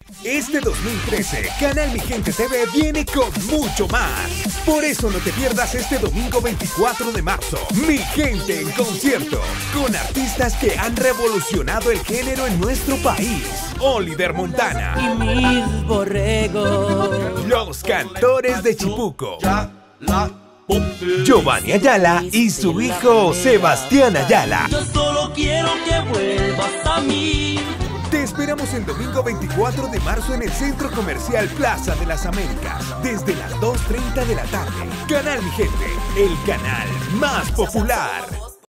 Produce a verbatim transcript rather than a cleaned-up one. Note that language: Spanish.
Este dos mil trece, Canal Mi Gente T V viene con mucho más. Por eso no te pierdas este domingo veinticuatro de marzo, Mi Gente en concierto, con artistas que han revolucionado el género en nuestro país. Oliver Montana y mis borregos, Los Cantores de Chipuco, Giovanni Ayala y su hijo Sebastián Ayala. Yo solo quiero que vuelvas a mí. Te esperamos el domingo veinticuatro de marzo en el Centro Comercial Plaza de las Américas, desde las dos treinta de la tarde. Canal Mi Gente, el canal más popular.